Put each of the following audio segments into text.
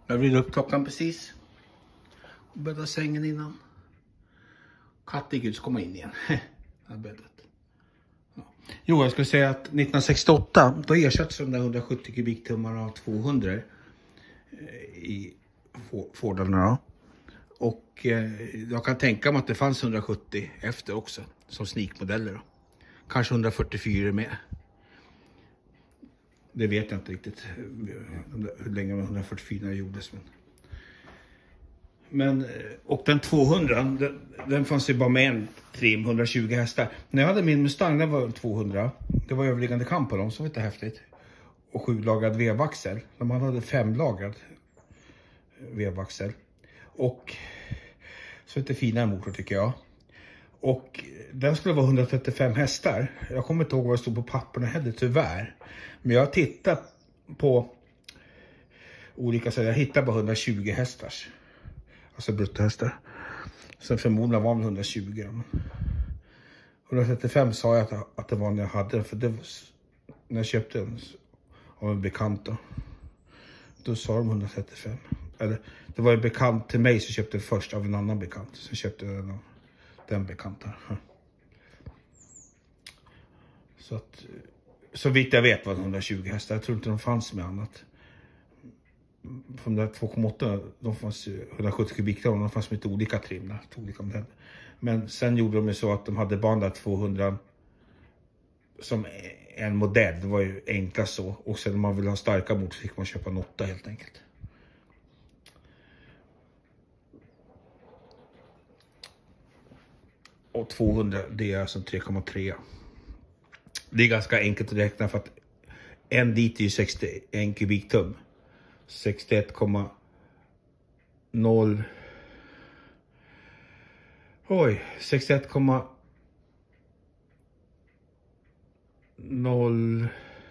Jag vrider upp klockan precis. Och bäddade sängen innan. Katten gick ut och kom in igen. Jag bäddat. Ja. Jo, jag skulle säga att 1968 då ersattes de där 170 kubiktummarna av 200 i Fordarna då. Och jag kan tänka mig att det fanns 170 efter också som sneakmodeller då. Kanske 144 med. Det vet jag inte riktigt hur länge 144 gjordes. Men och den 200, den fanns ju bara med en trim, 120 hästar. När jag hade min Mustang, den var 200. Det var överliggande kamp på dem, så var det inte häftigt. Och 7-lagrad vevaxel. De hade 5-lagrad vevaxel. Och så lite finare motor tycker jag. Och den skulle vara 135 hästar. Jag kommer inte ihåg vad det stod på papperna heller tyvärr. Men jag tittade på olika sätt. Jag hittade bara 120 hästars. Alltså bruttohästar. Sen förmodligen var det 120. 135 sa jag att det var när jag hade den. För det var, när jag köpte den av en bekant då. Då sa de 135. Eller det var en bekant till mig som köpte först av en annan bekant. Så köpte jag den bekanta. Så att så vitt jag vet var det 120 hästar. Jag tror inte de fanns med annat. Från de där 2,8 de fanns 170 kubikton. De fanns med lite olika trim. Olika modeller. Men sen gjorde de ju så att de hade bara 200 som en modell. Det var ju enklast så. Och sen om man ville ha starka motor fick man köpa en 8 helt enkelt. Och 200 det är alltså 3,3. Det är ganska enkelt att räkna för att en dit är ju 61 kubiktum. 61,0 oj, 61,0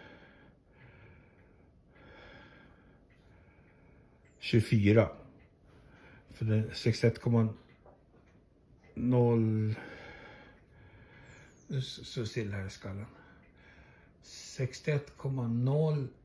24. För det är 61,0 så still här i skallen. 61,0